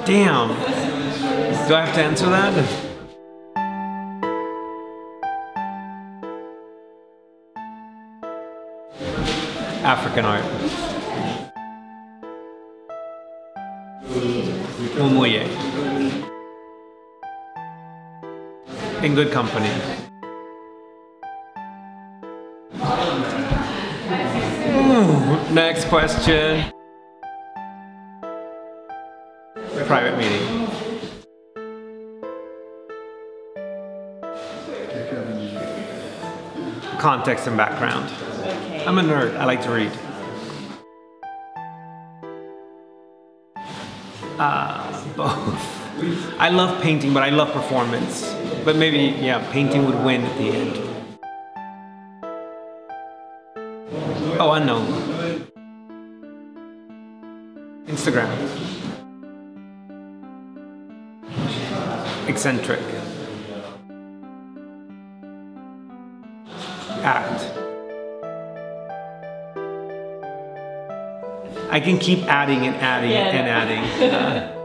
Damn. Do I have to answer that? African art. Mumuye. In good company. Next question. Private meeting. Context and background. Okay. I'm a nerd. I like to read. Both. I love painting, but I love performance. But maybe, yeah, painting would win at the end. Oh, unknown. Instagram. Eccentric. Act. I can keep adding and adding and adding.